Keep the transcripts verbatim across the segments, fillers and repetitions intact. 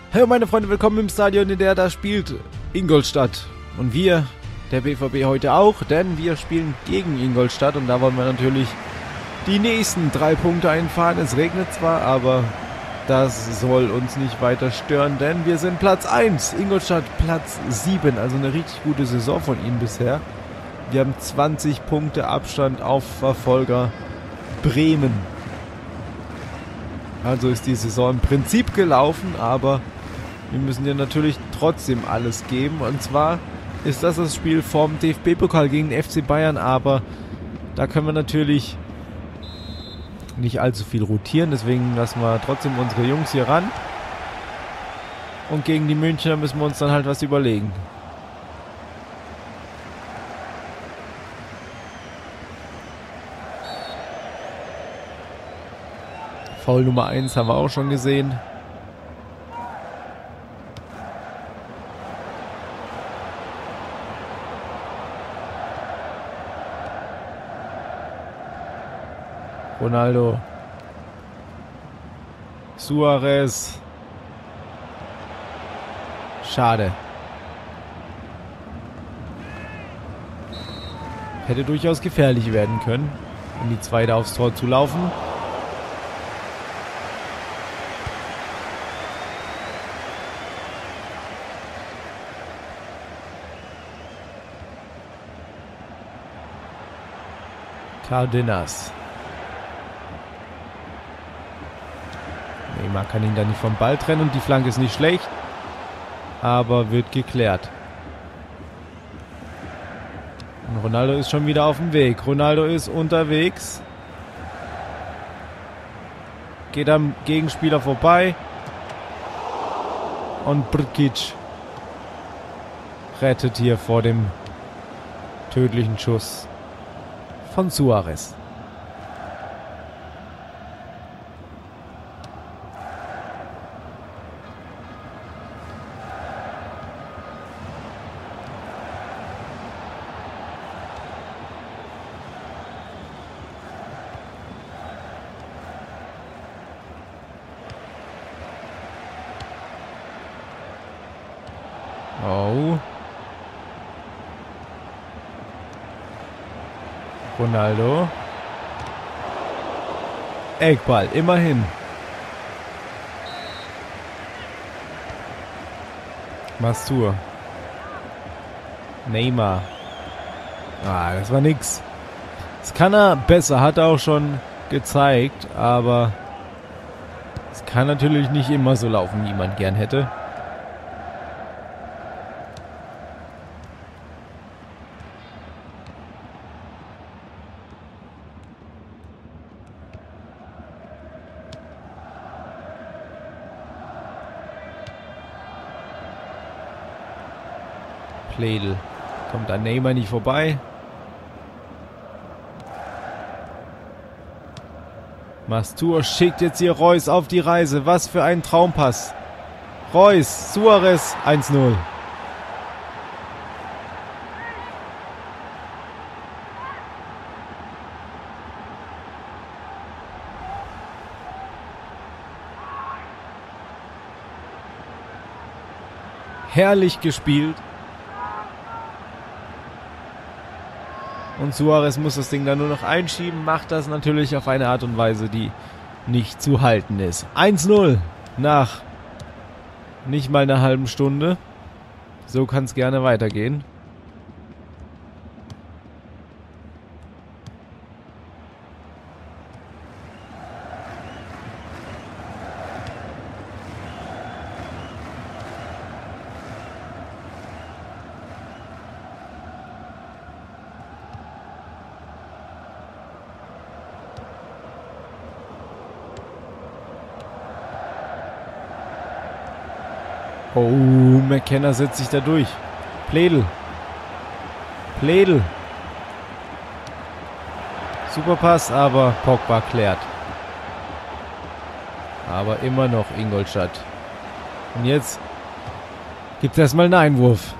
Hallo meine Freunde, willkommen im Stadion, in der da spielt Ingolstadt. Und wir, der B V B heute auch, denn wir spielen gegen Ingolstadt und da wollen wir natürlich die nächsten drei Punkte einfahren. Es regnet zwar, aber das soll uns nicht weiter stören, denn wir sind Platz eins, Ingolstadt Platz sieben, also eine richtig gute Saison von ihnen bisher. Wir haben zwanzig Punkte Abstand auf Verfolger Bremen. Also ist die Saison im Prinzip gelaufen, aber wir müssen dir natürlich trotzdem alles geben. Und zwar ist das das Spiel vom D F B-Pokal gegen den F C Bayern, aber da können wir natürlich nicht allzu viel rotieren. Deswegen lassen wir trotzdem unsere Jungs hier ran. Und gegen die Münchner müssen wir uns dann halt was überlegen. Foul Nummer eins haben wir auch schon gesehen. Ronaldo. Suarez. Schade. Hätte durchaus gefährlich werden können, um die zweite aufs Tor zu laufen. Cárdenas. Neymar kann ihn da nicht vom Ball trennen und die Flanke ist nicht schlecht, aber wird geklärt. Und Ronaldo ist schon wieder auf dem Weg. Ronaldo ist unterwegs. Geht am Gegenspieler vorbei. Und Brkic rettet hier vor dem tödlichen Schuss von Suarez. Oh. Ronaldo. Eckball, immerhin. Mastur. Neymar. Ah, das war nix. Das kann er besser, hat er auch schon gezeigt, aber es kann natürlich nicht immer so laufen, wie man gern hätte. Pledel. Kommt an Neymar nicht vorbei. Mastur schickt jetzt hier Reus auf die Reise. Was für ein Traumpass. Reus, Suarez, eins null. Herrlich gespielt. Und Suarez muss das Ding dann nur noch einschieben, macht das natürlich auf eine Art und Weise, die nicht zu halten ist. eins null nach nicht mal einer halben Stunde. So kann es gerne weitergehen. Oh, McKenna setzt sich da durch. Pledel. Pledel. Super Pass, aber Pogba klärt. Aber immer noch Ingolstadt. Und jetzt gibt es erstmal einen Einwurf.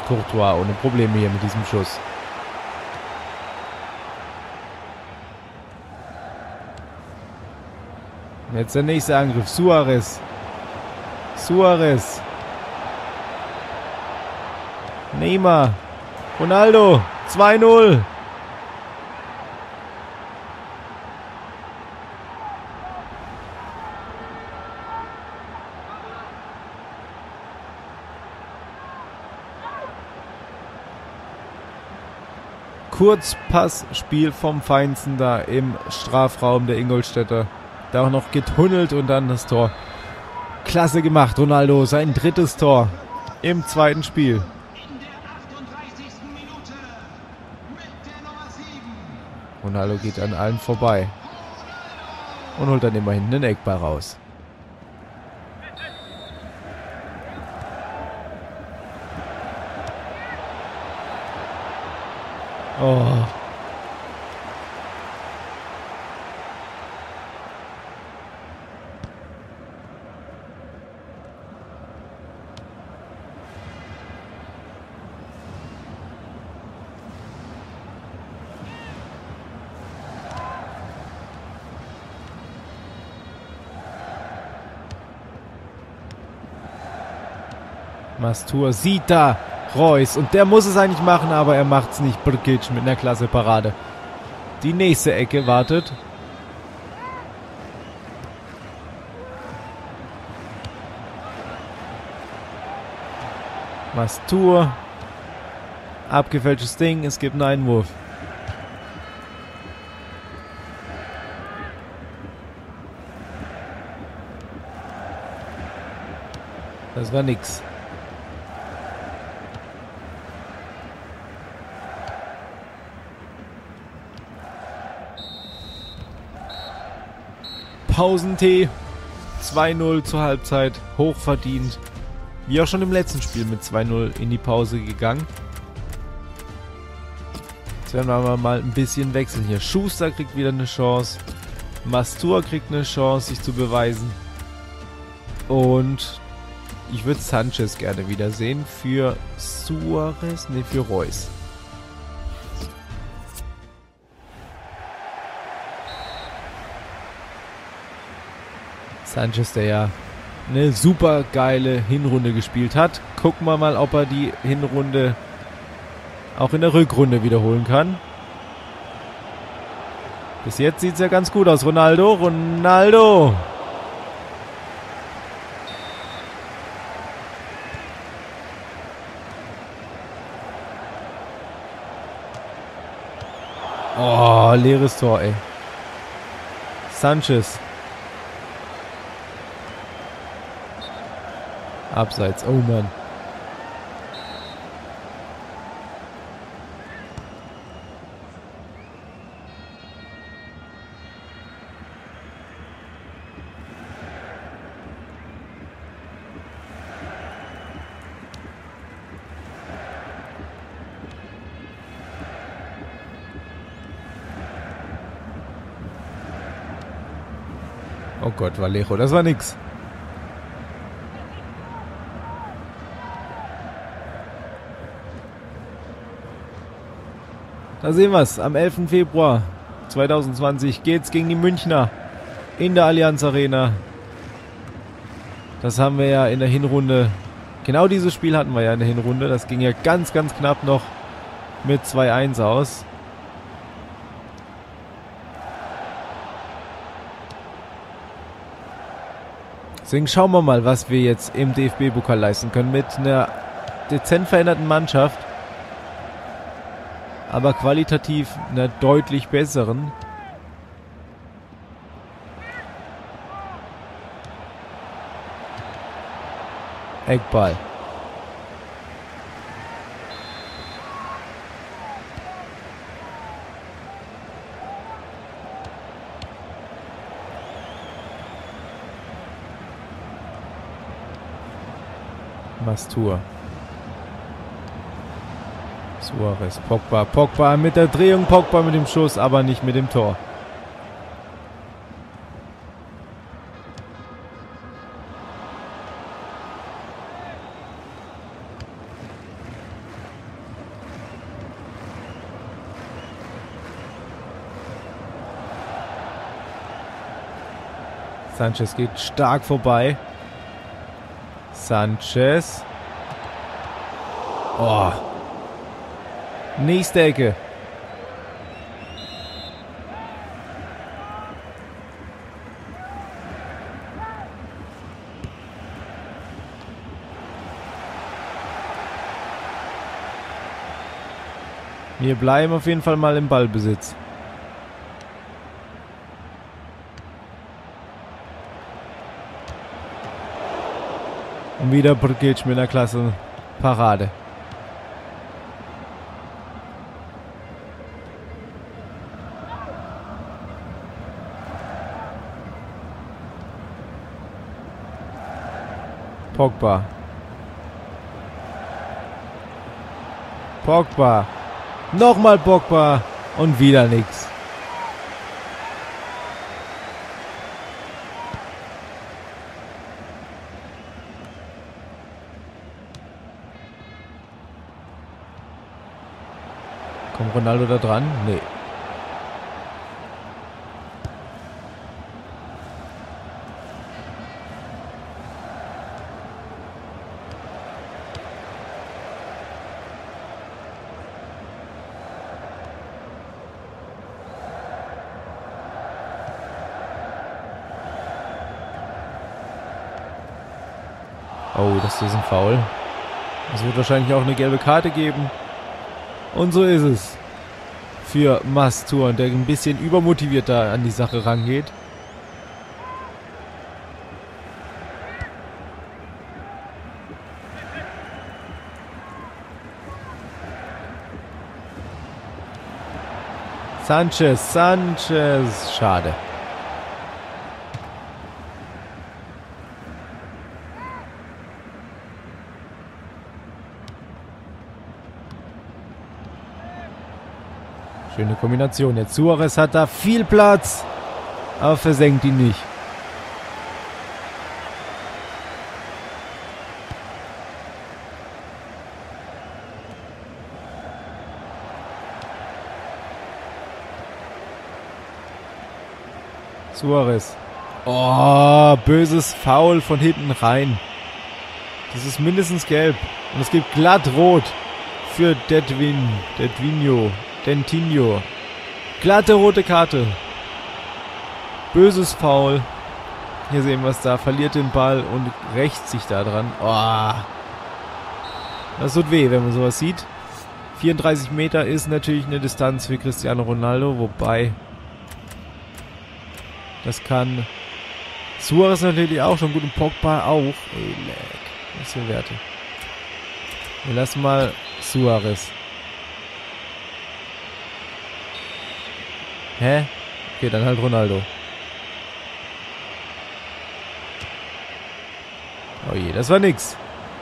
Courtois ohne Probleme hier mit diesem Schuss. Jetzt der nächste Angriff. Suarez. Suarez. Neymar. Ronaldo. zwei null. Kurzpassspiel vom Feinsten da im Strafraum der Ingolstädter. Da auch noch getunnelt und dann das Tor. Klasse gemacht, Ronaldo. Sein drittes Tor im zweiten Spiel. Ronaldo geht an allen vorbei. Und holt dann immerhin einen Eckball raus. Oh. Mastur sieht da Reus und der muss es eigentlich machen, aber er macht es nicht. Brkic mit einer klasse Parade. Die nächste Ecke wartet. Mastur. Abgefälschtes Ding, es gibt einen Einwurf. Das war nix. Pausentee. zwei null zur Halbzeit. Hochverdient. Wie auch schon im letzten Spiel mit zwei null in die Pause gegangen. Jetzt werden wir aber mal ein bisschen wechseln hier. Schuster kriegt wieder eine Chance. Mastur kriegt eine Chance, sich zu beweisen. Und ich würde Sanchez gerne wiedersehen für Suarez, ne, für Reus. Sanchez, der ja eine super geile Hinrunde gespielt hat. Gucken wir mal, ob er die Hinrunde auch in der Rückrunde wiederholen kann. Bis jetzt sieht es ja ganz gut aus. Ronaldo, Ronaldo. Oh, leeres Tor, ey. Sanchez. Abseits, oh Mann. Oh Gott, Vallejo, das war nix. Da sehen wir es. Am elften Februar zweitausendzwanzig geht's gegen die Münchner in der Allianz Arena. Das haben wir ja in der Hinrunde. Genau dieses Spiel hatten wir ja in der Hinrunde. Das ging ja ganz, ganz knapp noch mit zwei eins aus. Deswegen schauen wir mal, was wir jetzt im D F B-Pokal leisten können mit einer dezent veränderten Mannschaft. Aber qualitativ einer deutlich besseren. Eckball. Mastur. Suarez, Pogba, Pogba mit der Drehung, Pogba mit dem Schuss, aber nicht mit dem Tor. Sanchez geht stark vorbei. Sanchez. Oh. Nächste Ecke. Wir bleiben auf jeden Fall mal im Ballbesitz. Und wieder Brkic mit einer klasse Parade. Pogba. Pogba. Nochmal Pogba. Und wieder nix. Kommt Ronaldo da dran? Nee. Oh, das ist ein Foul. Es wird wahrscheinlich auch eine gelbe Karte geben. Und so ist es. Für Mastur, der ein bisschen übermotiviert da an die Sache rangeht. Sanchez, Sanchez. Schade. Schöne Kombination. Jetzt Suarez hat da viel Platz, aber versenkt ihn nicht. Suarez. Oh, böses Foul von hinten rein. Das ist mindestens gelb. Und es gibt glatt rot für Dedwin, Dedvinho. Dentinho. Glatte rote Karte. Böses Foul. Hier sehen wir es da. Verliert den Ball und rächt sich da dran. Oh. Das tut weh, wenn man sowas sieht. vierunddreißig Meter ist natürlich eine Distanz für Cristiano Ronaldo. Wobei das kann Suarez natürlich auch schon gut und Pogba auch. Ey, leck. Was für Werte. Wir lassen mal Suarez. Hä? Okay, dann halt Ronaldo. Oh je, das war nix.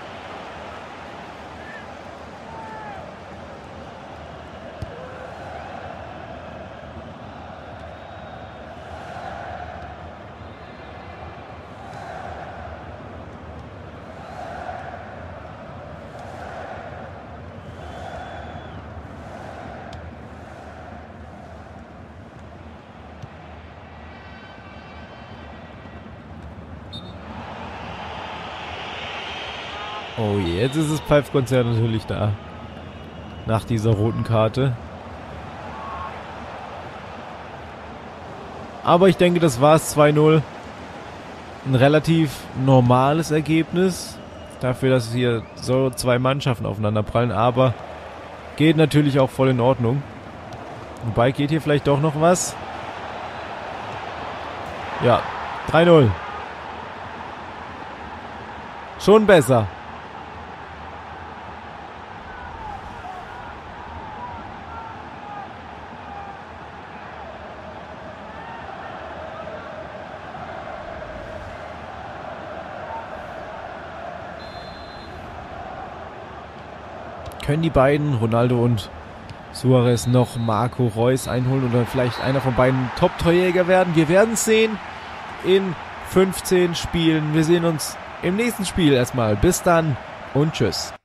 Oh je, jetzt ist das Pfeifkonzert natürlich da. Nach dieser roten Karte. Aber ich denke, das war es zwei null. Ein relativ normales Ergebnis. Dafür, dass hier so zwei Mannschaften aufeinander prallen. Aber geht natürlich auch voll in Ordnung. Wobei, geht hier vielleicht doch noch was? Ja, drei null. Schon besser. Können die beiden, Ronaldo und Suarez, noch Marco Reus einholen oder vielleicht einer von beiden Top-Torjäger werden? Wir werden es sehen in fünfzehn Spielen. Wir sehen uns im nächsten Spiel erstmal. Bis dann und tschüss.